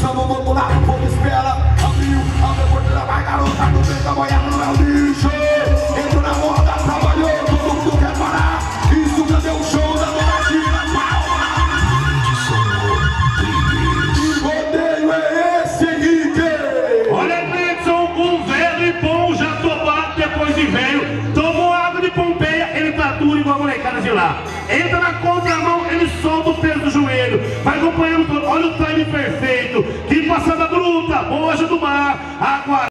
chama o outro lado, o povo espera. Abriu a porteira, vai garota, no meio da boiada, não é o lixo. Entrou na moda, trabalhou, todo mundo quer parar. Isso cadê o show da dona Tina? Que rodeio é esse, Henrique? Olha, Cleiton, um velho e bom já topado depois de velho. Tomou água de Pompeia, ele tá duro igual a molecada de lá. Entra na contramão, ele solta o peso do joelho. Vai acompanhando todo. Olha o time perfeito. Que passada bruta, boa do mar. Água.